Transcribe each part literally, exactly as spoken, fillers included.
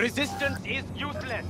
Resistance is useless.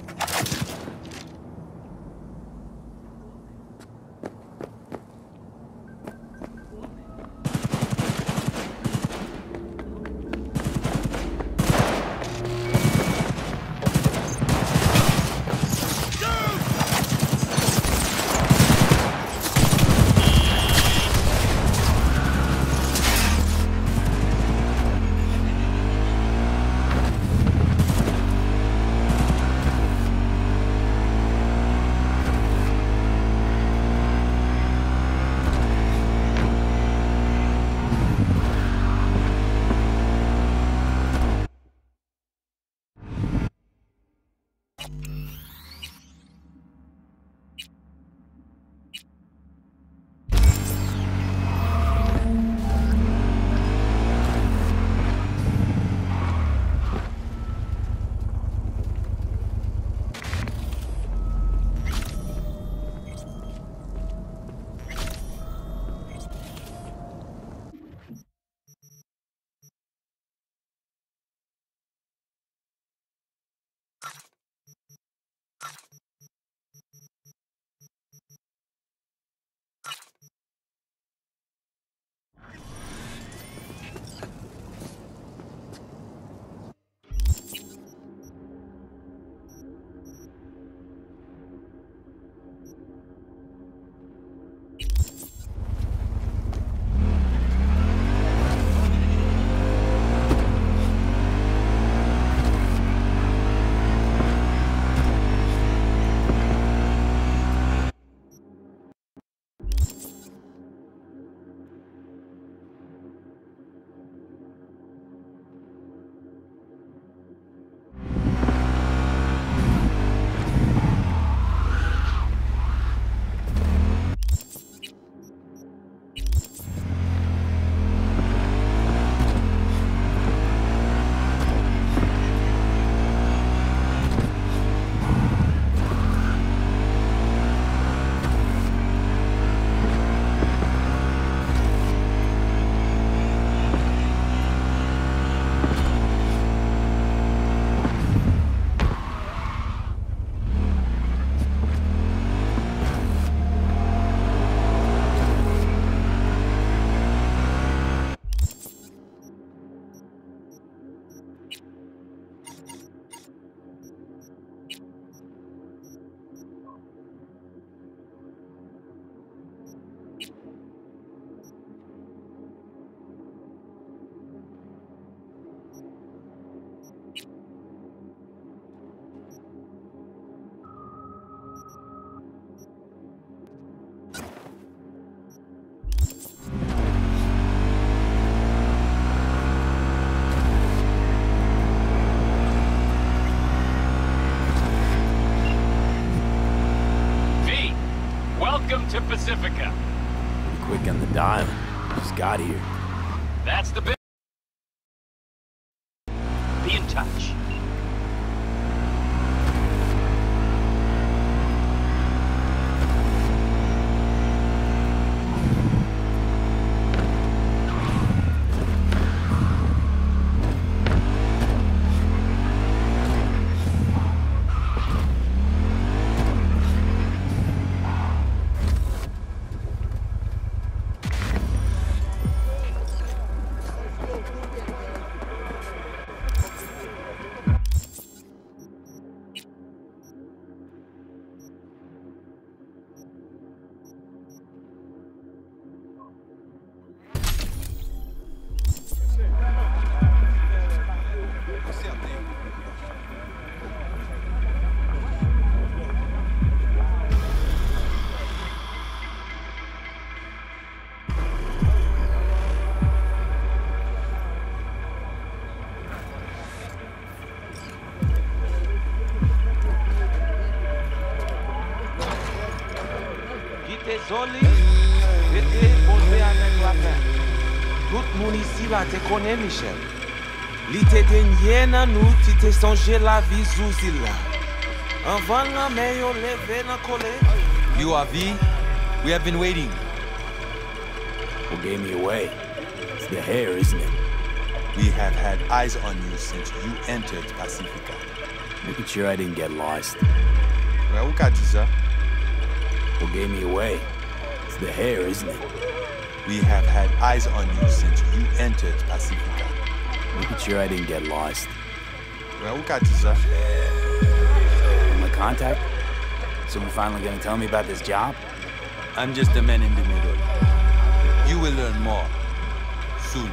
Welcome to Pacifica. Pretty quick on the dial. Just got here. That's the bit. Be in touch. Zoli, j'étais posé avec la peine. Tout le monde ici va te connaître, Michel. L'été dernier, nous, tu t'es songé la vie sous là. Avant la meilleure levée dans le collège. You are V. We have been waiting. What gave me away? It's the hair, isn't it? We have had eyes on you since you entered Pacifica. Making sure I didn't get lost. Well, who got you, sir? What gave me away? It's the hair, isn't it? We have had eyes on you since you entered Pacifica. Making sure I didn't get lost. Well, who got you, sir? My contact? Someone finally gonna tell me about this job? I'm just the man in the middle. You will learn more. Soon.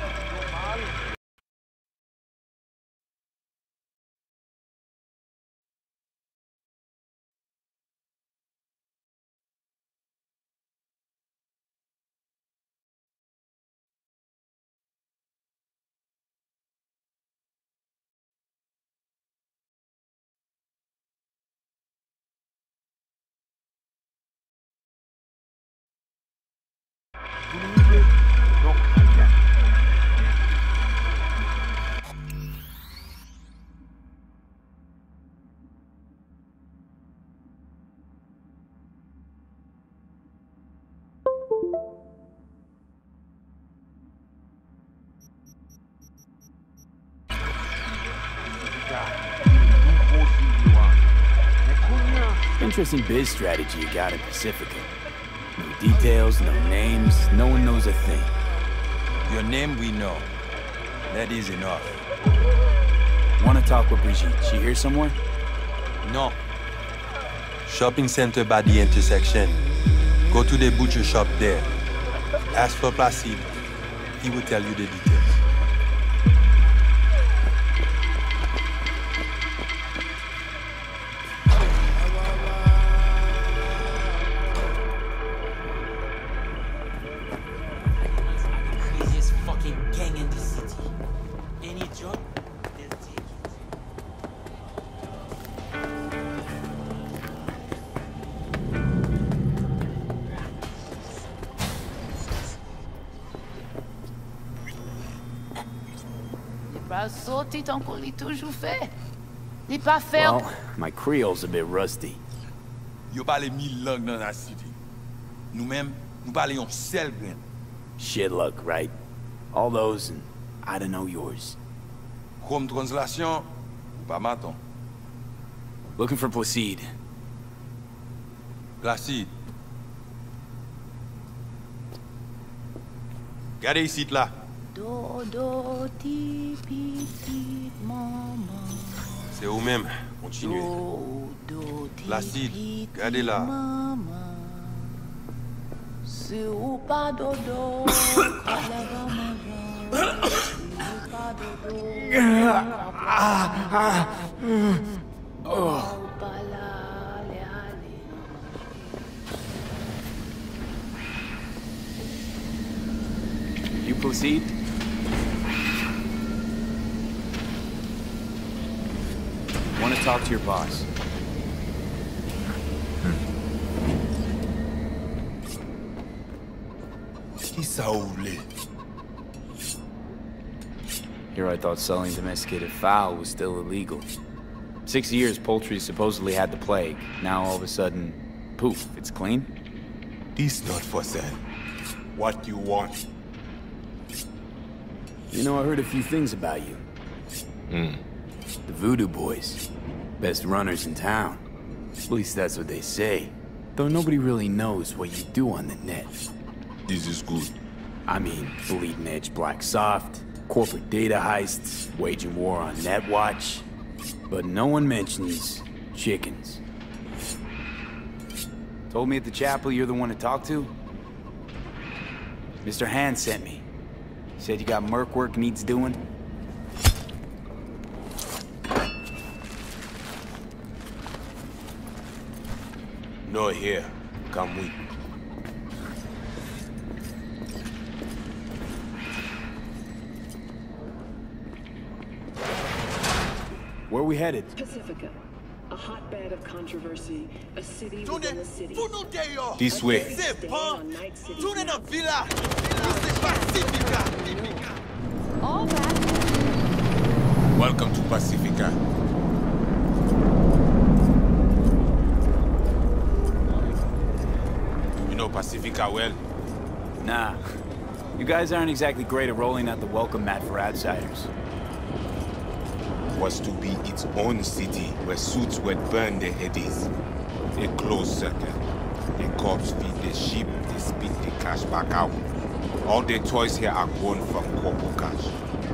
Interesting biz strategy you got in Pacifica. No details, no names, no one knows a thing. Your name we know. That is enough. Wanna talk with Brigitte? She here somewhere? No. Shopping center by the intersection. Go to the butcher shop there. Ask for Placide. He will tell you the details. Craziest fucking gang in the city. Any job, they'll take it. Pas sauté tant qu'on l'a toujours fait. N'est pas fait. Well, my Creole's a bit rusty. Yo parle mille langues dans la cité. Nous-mêmes, nous parlons seul grain. Shit luck, right? All those, and I don't know yours. Comme translation, pas maton. Looking for Placide. Placide. Regardez ici, là. Dodo, ti, petit, maman. C'est vous-même. Continuez. Dodo, ti, Placide, petit, regardez là. maman. C'est ou pas dodo, kalava maman. C'est pas dodo, oh, pas là, allez, allez. You Placide? Want to talk to your boss. Qui ça ouvre? Here I thought selling domesticated fowl was still illegal. Six years poultry supposedly had the plague. Now all of a sudden, poof, it's clean? This not for sale. What you want? You know, I heard a few things about you. Hmm. The Voodoo Boys. Best runners in town. At least that's what they say. Though nobody really knows what you do on the net. This is good. I mean, bleeding edge black soft, corporate data heists, waging war on Netwatch. But no one mentions chickens. Told me at the chapel you're the one to talk to? Mister Hand sent me. Said you got merc work needs doing? No here. Come with. Where we headed? Pacifica, a hotbed of controversy, a city within a city. This way. Staying on Night City. villa. All that. Welcome to Pacifica. You know Pacifica well? Nah. You guys aren't exactly great at rolling out the welcome mat for outsiders. Was to be its own city where suits would burn their headies. A closed circle. The cops feed the sheep, they spit the cash back out. All the toys here are grown from corpo cash.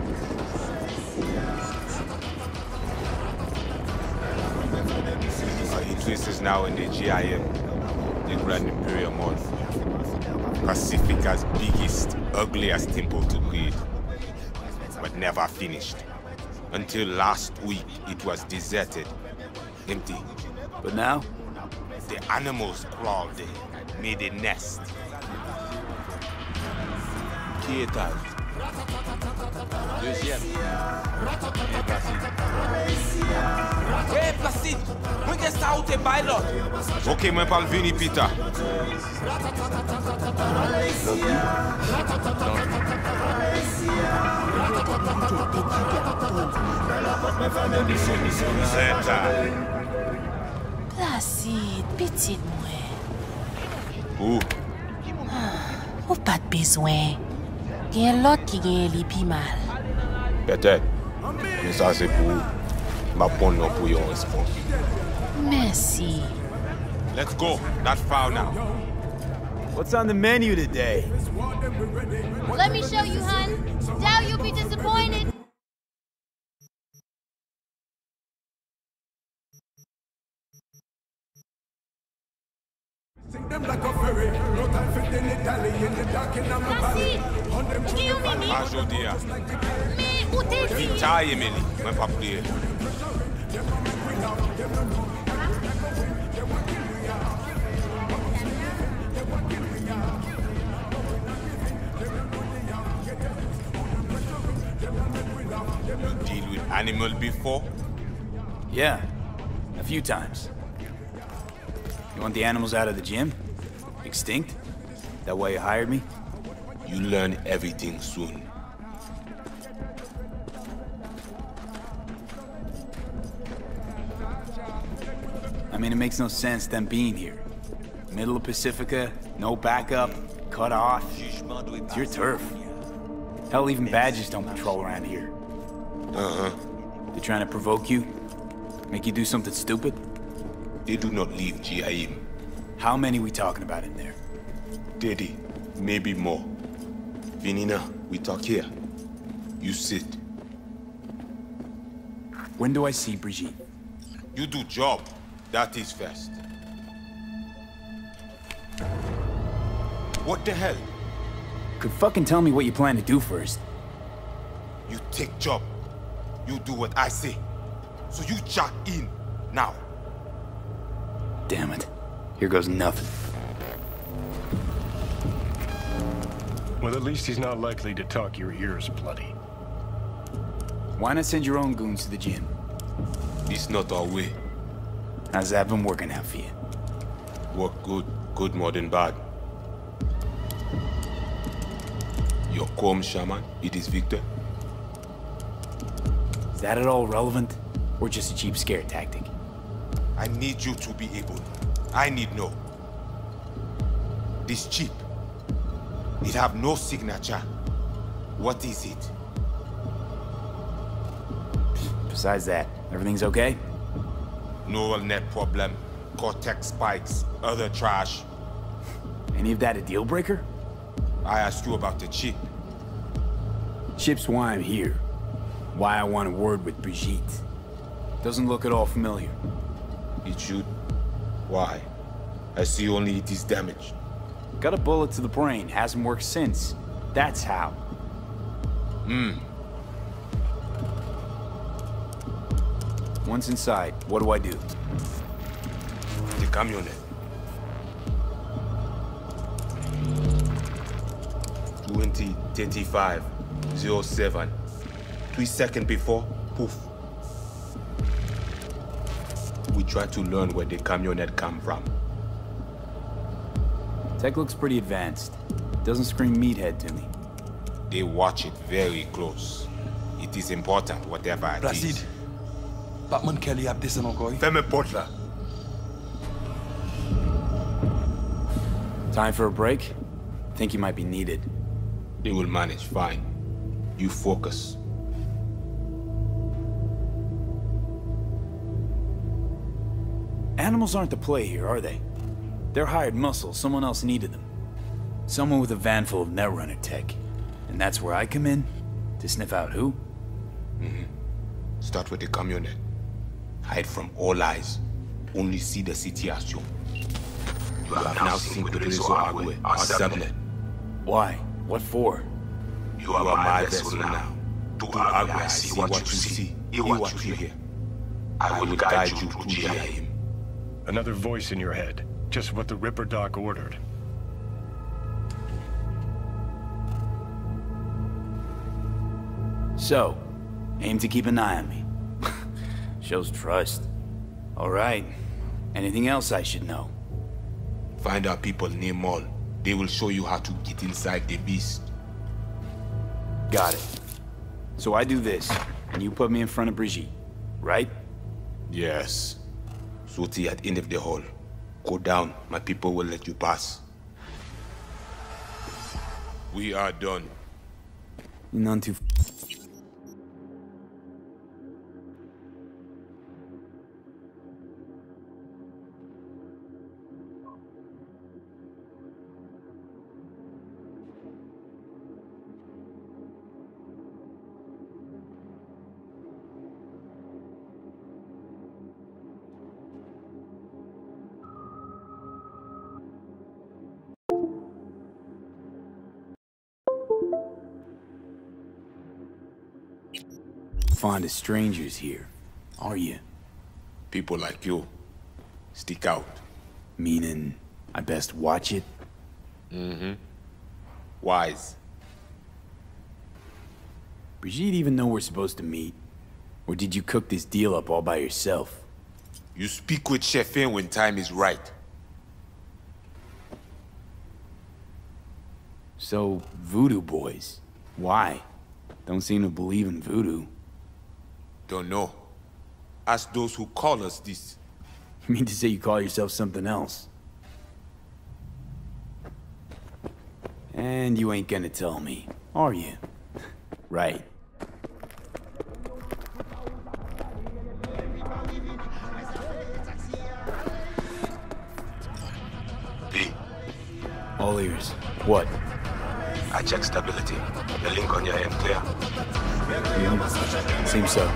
Uh, Tracy is now in the G I M, the Grand Imperial Mall. Pacifica's biggest, ugliest temple to create, but never finished. Until last week, it was deserted, empty. But now? The animals crawled there, made a nest. Qui étage? Deuxième. Et Placide. Hey, Placide! Mwen gen sa ou te bay lot? Ok, mwen pal vini, Peter. Placide, petit mwen. Où? Ou pas de besoin. Gen lot ki gen li pi mal. Peut-être. Mais ça, c'est pour ma bonne nom pour yon respond. Merci. Let's go. That far now. What's on the menu today? Let me show you, hun. Doubt you'll be disappointed. Ajodia. Mais où t'es dit? Vita, Emily. Mwen pa priye. You deal with animal before? Yeah, a few times. You want the animals out of the gym? Extinct? That why you hired me? You learn everything soon. I mean, it makes no sense them being here. Middle of Pacifica, no backup, cut off. It's your turf. Hell, even badges don't patrol around here. Uh-huh. They're trying to provoke you? Make you do something stupid? They do not leave G I M. How many we talking about in there? thirty, maybe more. Vinina, we talk here. You sit. When do I see Brigitte? You do job. That is first. What the hell? Could fucking tell me what you plan to do first. You take job. You do what I say. So you jack in, now. Damn it. Here goes nothing. Well, at least he's not likely to talk your ears bloody. Why not send your own goons to the gym? It's not our way. How's that been working out for you? Work good, good more than bad. Your calm shaman, it is Victor. Is that at all relevant? Or just a cheap scare tactic? I need you to be able. I need know. This chip. It have no signature. What is it? Besides that, everything's okay? Neural net problem, cortex spikes, other trash. Any of that a deal breaker? I asked you about the chip. Chip's why I'm here. Why I want a word with Brigitte. Doesn't look at all familiar. It should. Why? I see only it is damaged. Got a bullet to the brain, hasn't worked since. That's how. Hmm. Once inside, what do I do? The camionette. twenty thirty-five oh seven. Three seconds before, poof. We try to learn where the camionette come from. Tech looks pretty advanced. Doesn't scream meathead to me. They watch it very close. It is important, whatever it Placide. is. Batman Kelly ap desen ankoy. Fais-moi porte là. Time for a break? Think you might be needed. They will manage fine. You focus. Animals aren't the play here, are they? They're hired muscle, someone else needed them. Someone with a van full of Netrunner tech. And that's where I come in? To sniff out who? Mm-hmm. Start with the camionette. Hide from all eyes. Only see the situation. You have now seen Tracy our sublet. Why? What for? You are my vessel now. To Agua, see what you see, hear what you hear. I will guide you through Jihim. Another voice in your head. Just what the Ripper Doc ordered. So, aim to keep an eye on me. Shows trust. All right. Anything else I should know? Find our people near Mall. They will show you how to get inside the beast. Got it. So I do this, and you put me in front of Brigitte, right? Yes. Soti at end of the hall. Go down. My people will let you pass. We are done. None too... Fond of strangers here, are you? People like you. Stick out. Meaning, I best watch it? Mm-hmm. Wise. Brigitte even know we're supposed to meet? Or did you cook this deal up all by yourself? You speak with Chefin when time is right. So, voodoo boys. Why? Don't seem to believe in voodoo. Don't know. Ask those who call us this. You mean to say you call yourself something else? And you ain't gonna tell me, are you? Right. B. All ears. What? I check stability. The link on your end clear. Mm-hmm. Seems so.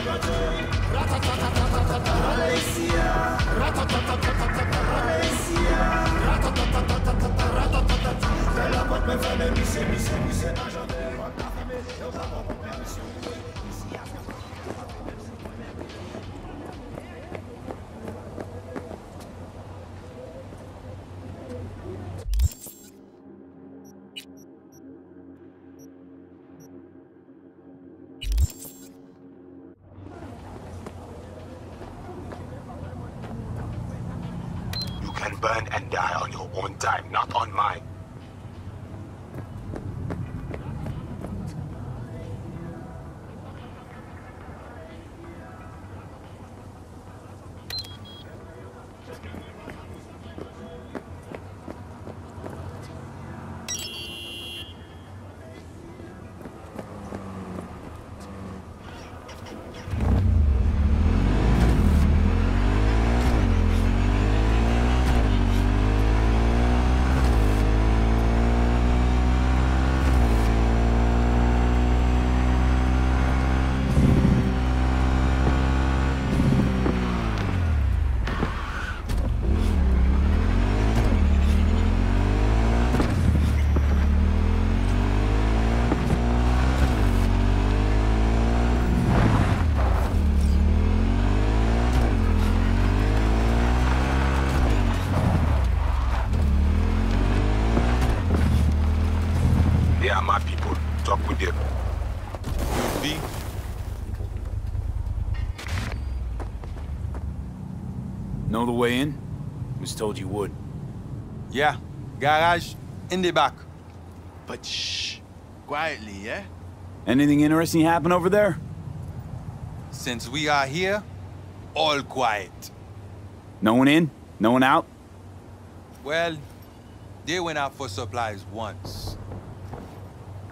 Burn and die on your own time, not on mine. Know the way in? Was told you would. Yeah, garage in the back. But shh, quietly, yeah? Anything interesting happen over there? Since we are here, all quiet. No one in? No one out? Well, they went out for supplies once.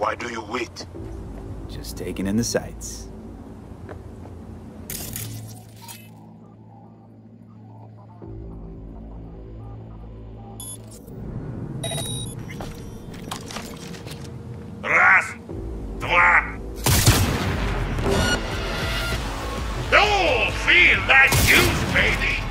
Why do you wait? Just taking in the sights. Раз, два. You'll feel that juice, baby.